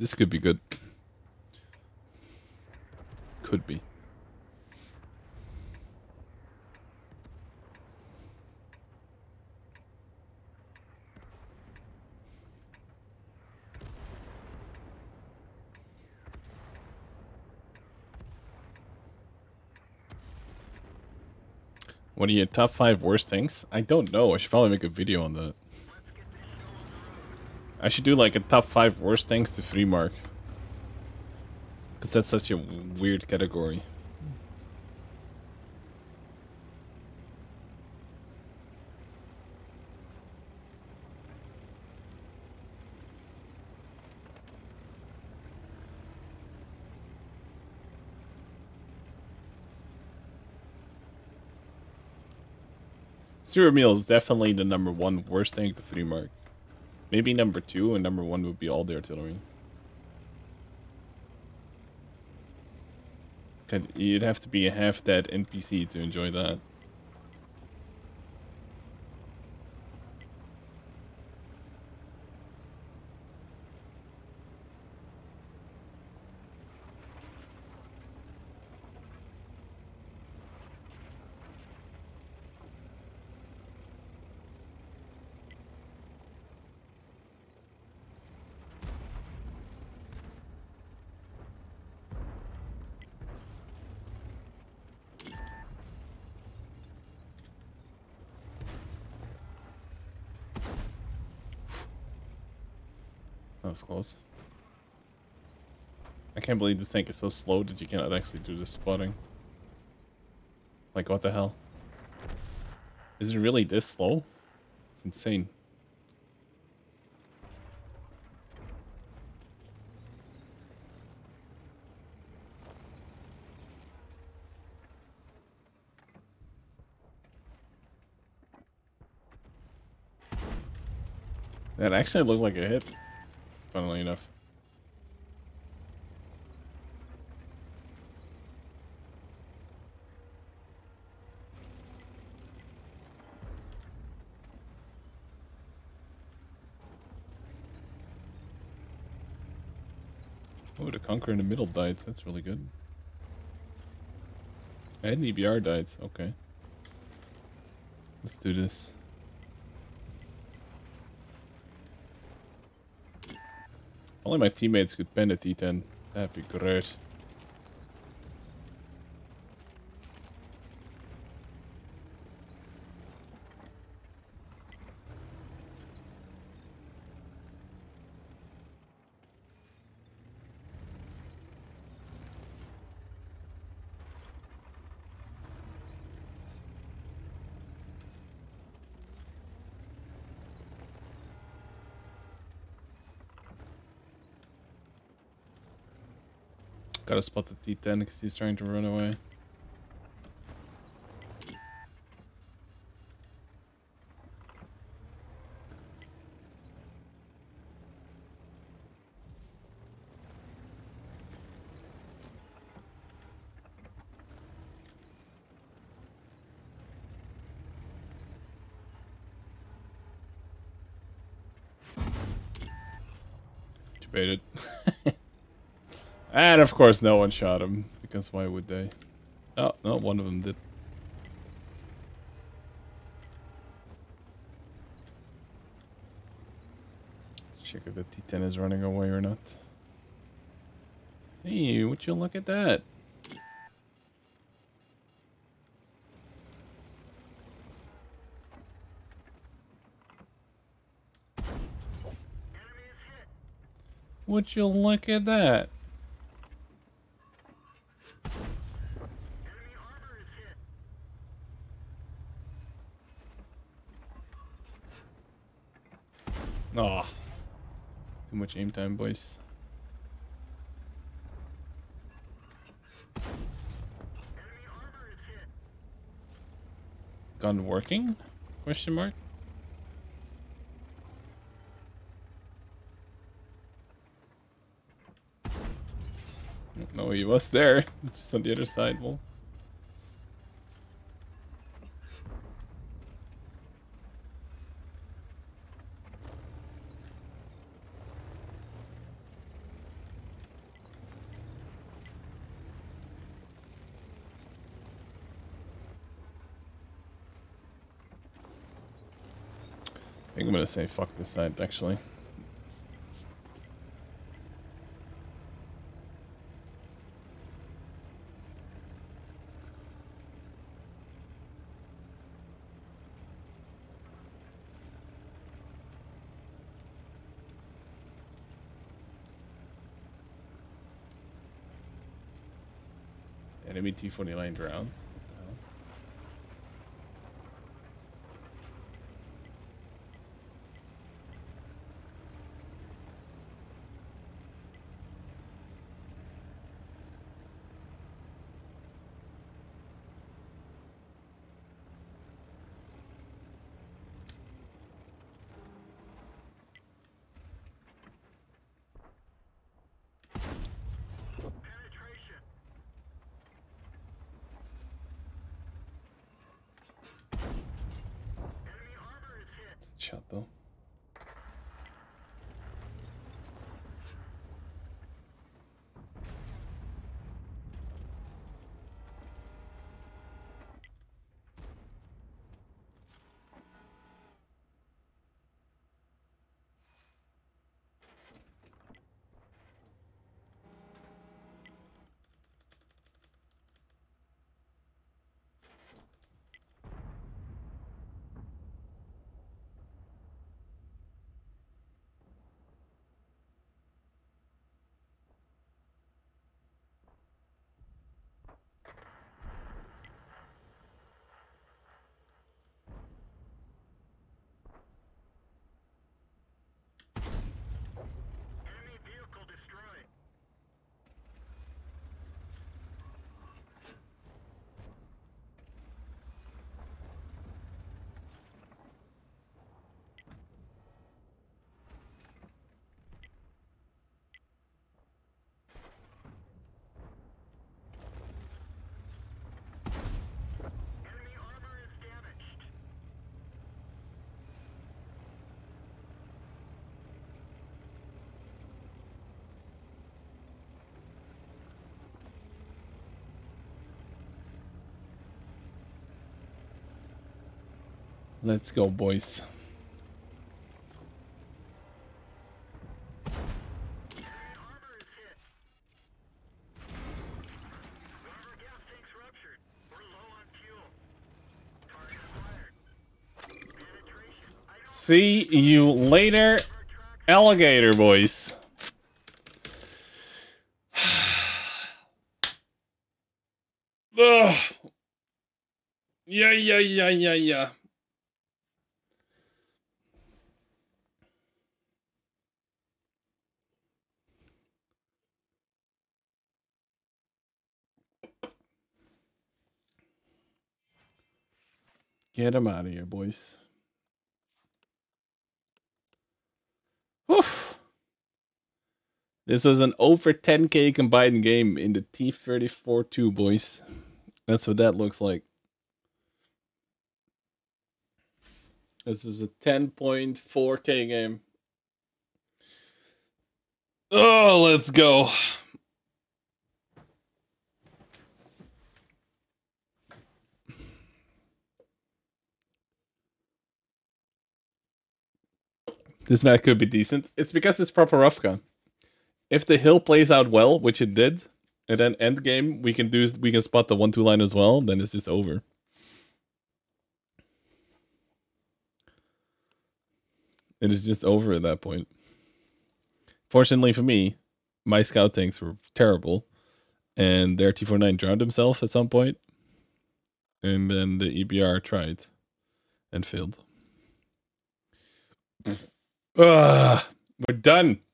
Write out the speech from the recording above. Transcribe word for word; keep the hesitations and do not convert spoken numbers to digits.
This could be good. Could be. What are your top five worst things? I don't know. I should probably make a video on that. I should do like a top five worst things to free mark. Because that's such a weird category. Zero meal is definitely the number one worst thing to free mark. Maybe number two, and number one would be all the artillery. You'd have to be a half-dead N P C to enjoy that. That was close. I can't believe this tank is so slow that you cannot actually do the spotting. Like, what the hell? Is it really this slow? It's insane. That actually looked like a hit, funnily enough. Oh, the Conqueror in the middle died. That's really good. And E B R died. Okay. Let's do this. Only my teammates could pen a T ten. That'd be great. Gotta spot the T ten because he's trying to run away. Debated. And of course no one shot him, because why would they? Oh, no, one of them did. Let's check if the T ten is running away or not. Hey, would you look at that? Would you look at that? Oh, too much aim time, boys. Gun working? Question mark? No, he was there. Just on the other side. Well. think I'm gonna say fuck this side, actually. Enemy T forty-nine rounds. Shot though. Let's go, boys. See you later, alligator boys. Ugh. Yeah, yeah, yeah, yeah, yeah. Get him out of here, boys. Oof. This was an over ten K combined game in the T thirty-four two, boys. That's what that looks like. This is a ten point four K game. Oh, let's go. This map could be decent. It's because it's proper rough gun. If the hill plays out well, which it did, and then end game we can do we can spot the one two line as well, then it's just over. It is just over at that point. Fortunately for me, my scout tanks were terrible, and their T forty-nine drowned himself at some point, and then the E B R tried and failed. Ugh, we're done.